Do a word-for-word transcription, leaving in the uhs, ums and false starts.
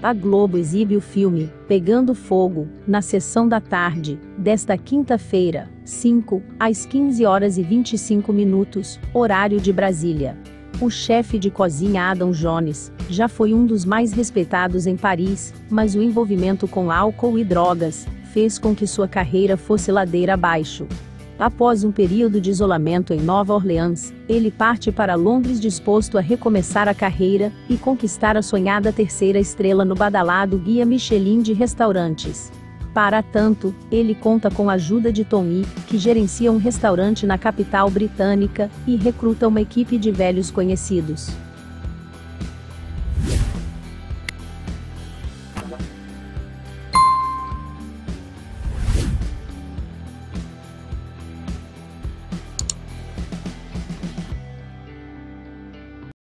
A Globo exibe o filme Pegando Fogo na sessão da tarde desta quinta-feira, cinco, às quinze horas e vinte e cinco minutos, horário de Brasília. O chefe de cozinha Adam Jones já foi um dos mais respeitados em Paris, mas o envolvimento com álcool e drogas fez com que sua carreira fosse ladeira abaixo. Após um período de isolamento em Nova Orleans, ele parte para Londres disposto a recomeçar a carreira e conquistar a sonhada terceira estrela no badalado Guia Michelin de restaurantes. Para tanto, ele conta com a ajuda de Tony, que gerencia um restaurante na capital britânica, e recruta uma equipe de velhos conhecidos.